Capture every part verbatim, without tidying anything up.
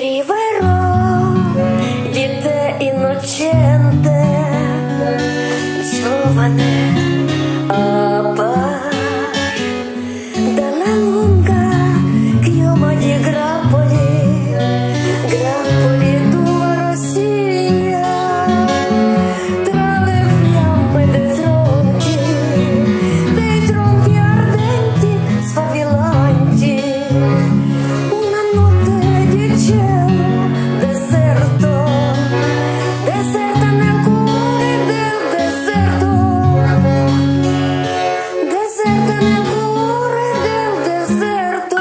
Scriverò di te innocente, giovane, appar dalla lunga chioma di grappoli, grappoli tua rossiglia, tra le fiamme dei tronchi, dei tronchi ardenti, sfavillanti. Una notte di cielo deserto, deserta nel cuore del deserto, deserta nel cuore del deserto.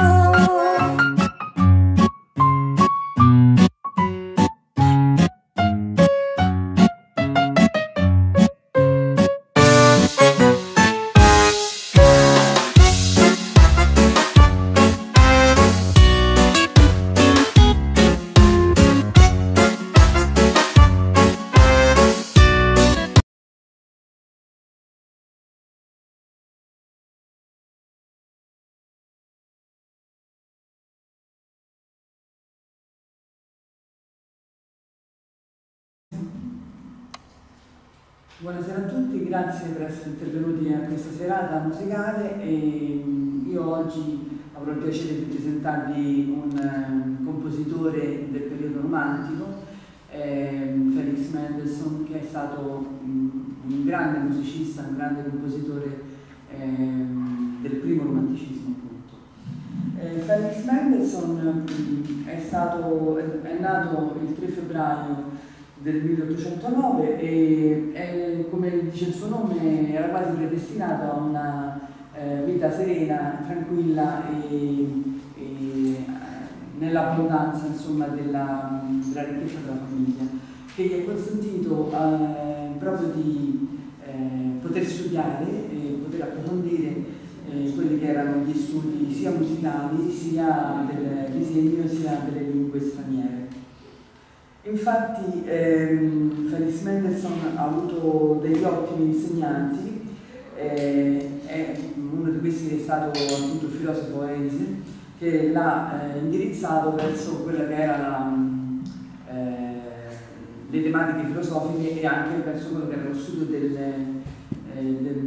Buonasera a tutti, grazie per essere intervenuti a questa serata musicale. E io oggi avrò il piacere di presentarvi un um, compositore del periodo romantico, eh, Felix Mendelssohn, che è stato um, un grande musicista, un grande compositore eh, del primo romanticismo, appunto. Eh, Felix Mendelssohn um, è, stato, è nato il tre febbraio del milleottocentonove e, e come dice il suo nome era quasi predestinato a una eh, vita serena, tranquilla e, e nell'abbondanza insomma della, della ricchezza della famiglia, che gli ha consentito eh, proprio di eh, poter studiare e poter approfondire eh, quelli che erano gli studi sia musicali sia del disegno sia delle lingue straniere. Infatti ehm, Felix Mendelssohn ha avuto degli ottimi insegnanti, eh, è uno di questi è stato appunto il filosofo Heinze, che l'ha eh, indirizzato verso quella che erano eh, le tematiche filosofiche e anche verso quello che era lo studio del, eh, del,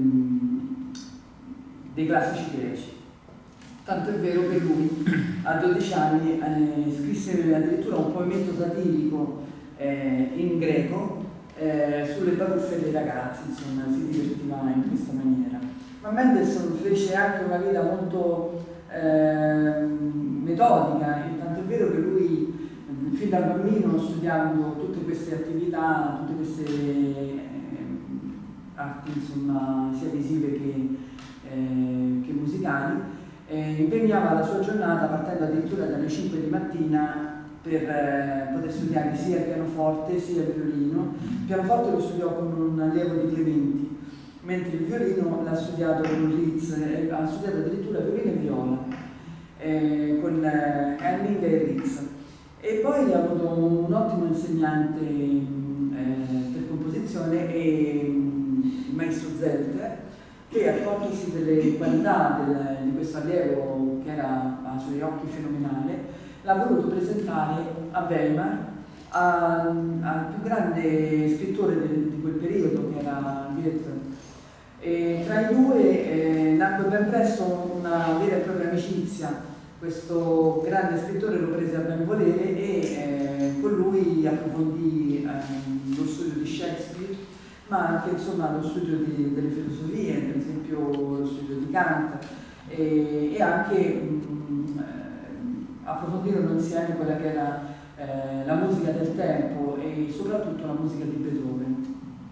dei classici greci. Tanto è vero che lui a dodici anni eh, scrisse addirittura un poemetto satirico eh, in greco eh, sulle baruffe dei ragazzi, insomma, si divertiva in questa maniera. Ma Mendelssohn fece anche una vita molto eh, metodica, tanto è vero che lui fin da bambino, studiando tutte queste attività, tutte queste eh, arti, insomma, sia visive che, eh, che musicali, Eh, impegnava la sua giornata partendo addirittura dalle cinque di mattina per eh, poter studiare sia il pianoforte sia il violino. Il pianoforte lo studiò con un allievo di Clementi, mentre il violino l'ha studiato con Ritz, eh, ha studiato addirittura violino e viola eh, con eh, Henning e Ritz. E poi ha avuto un ottimo insegnante eh, per composizione, e, il maestro Zelter, che accortosi delle qualità del, di questo allievo che era ai suoi occhi fenomenale, l'ha voluto presentare a Weimar al più grande scrittore del, di quel periodo, che era Goethe. E tra i due eh, nacque ben presto una vera e propria amicizia. Questo grande scrittore lo prese a ben volere e eh, con lui approfondì eh, lo studio di Shakespeare, ma anche insomma lo studio di, delle filosofie, per esempio lo studio di Kant, e, e anche mh, approfondirono insieme quella che era eh, la musica del tempo e soprattutto la musica di Beethoven.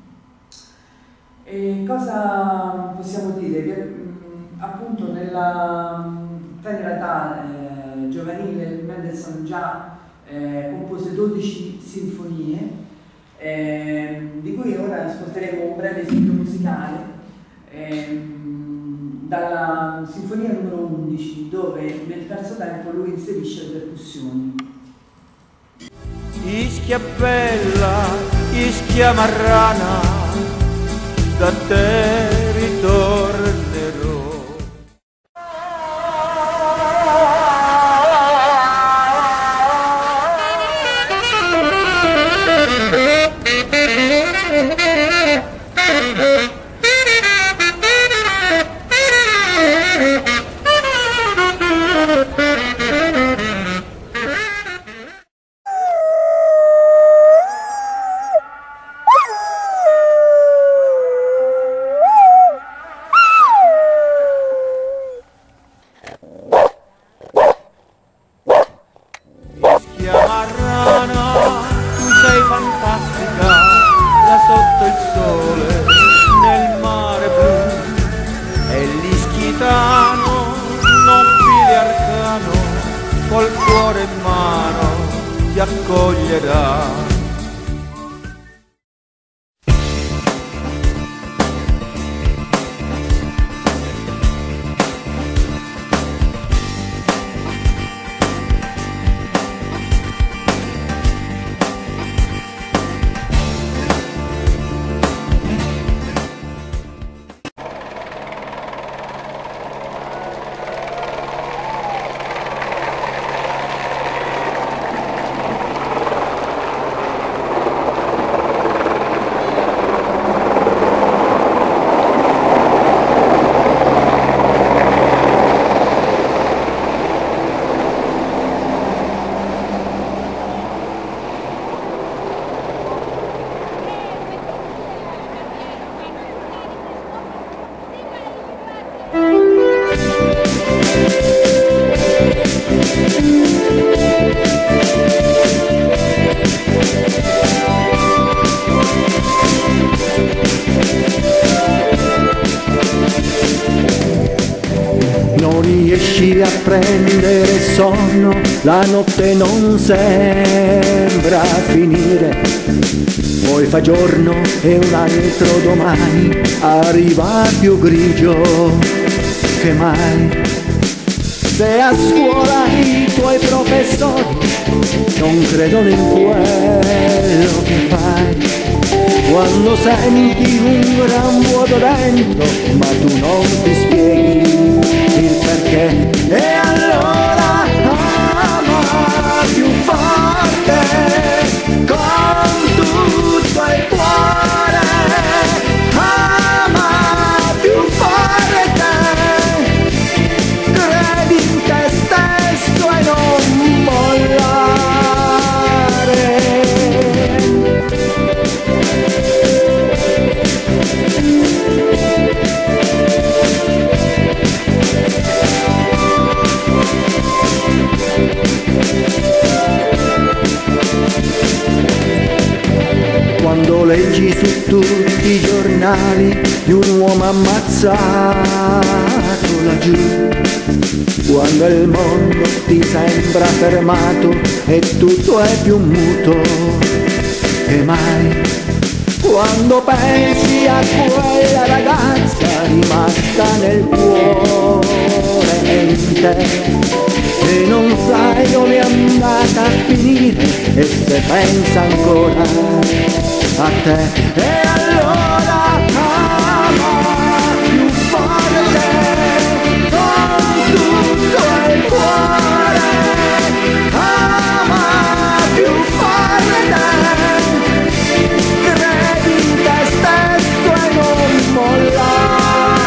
E cosa possiamo dire? Che mh, appunto nella tenera età eh, giovanile Mendelssohn già eh, compose dodici sinfonie, Eh, di cui ora ascolteremo un breve esempio musicale eh, dalla sinfonia numero undici, dove nel terzo tempo lui inserisce le percussioni. Ischia bella, Ischia marrana, da te ritornerò. cuore in mano ti accoglierà. Non riesci a prendere sonno, la notte non sembra finire, poi fa giorno e un altro domani arriva più grigio che mai. Se a scuola i tuoi professori non credono in quello che fai, quando senti un gran vuoto dentro ma tu non ti spieghi il perché, e allora ama più forte con tutto il cuore, ama più forte, credi in te stesso e non mollare. Quando leggi su tutti i giornali di un uomo ammazzato laggiù, quando il mondo ti sembra fermato e tutto è più muto che mai, quando pensi a quella ragazza rimasta nel cuore e in te, e non sai dove è andata a finire e se pensa ancora a te, e allora ama più forte con tutto il cuore, ama più forte, credi in te stesso e non mollare.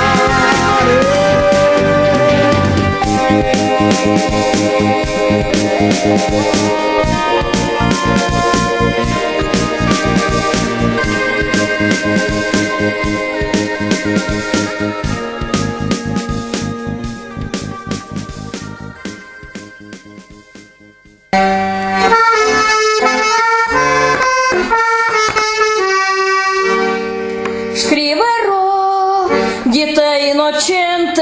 Scriverò di te innocente,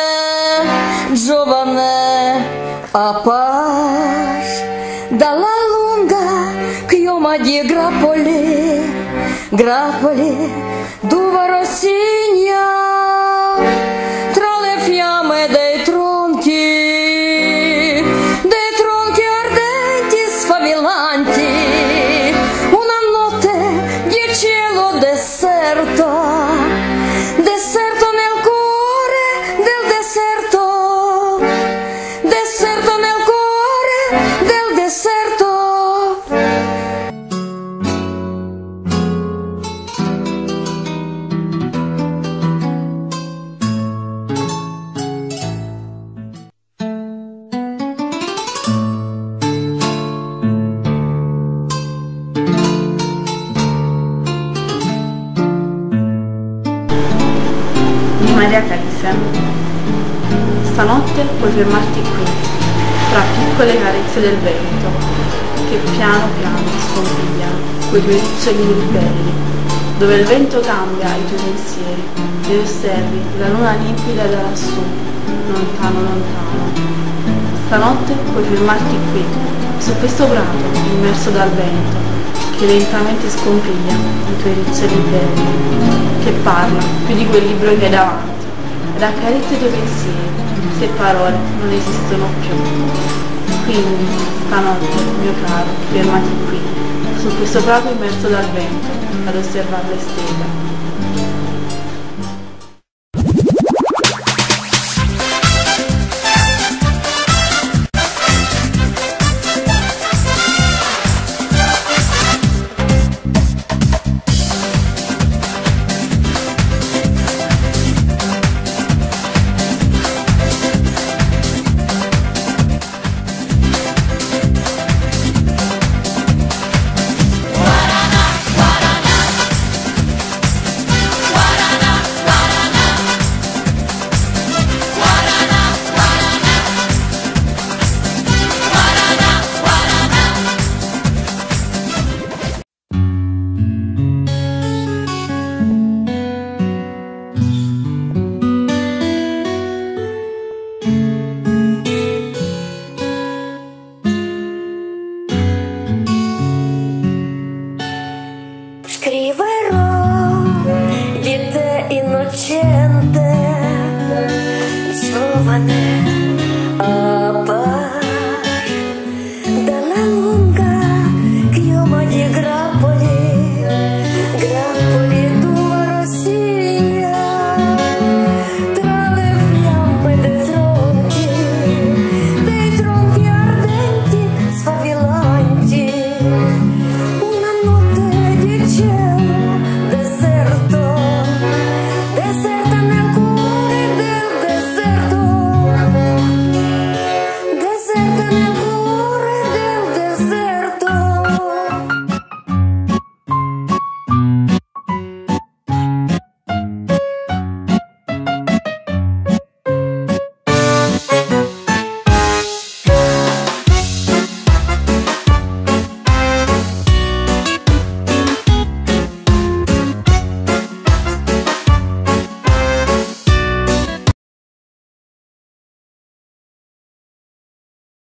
giovane a pace, dalla lunga chioma di grappoli, grappoli d'uva rossigna, tra le fiamme dei tronchi, dei tronchi ardenti sfavillanti, una notte di cielo deserto, deserto nel cuore del deserto, deserto nel cuore del deserto. Maria Carissa, stanotte puoi fermarti qui, tra piccole carezze del vento, che piano piano scompigliano quei tuoi riccioli ribelli, dove il vento cambia i tuoi pensieri e osservi la luna limpida da lassù, lontano lontano. Stanotte puoi fermarti qui, su questo prato immerso dal vento, che lentamente scompiglia i tuoi riccioli belli, che parla più di quel libro che hai davanti, ed accarezza i tuoi pensieri, se parole non esistono più. Quindi, stanotte, mio caro, fermati qui, su questo prato immerso dal vento, ad osservare le stelle.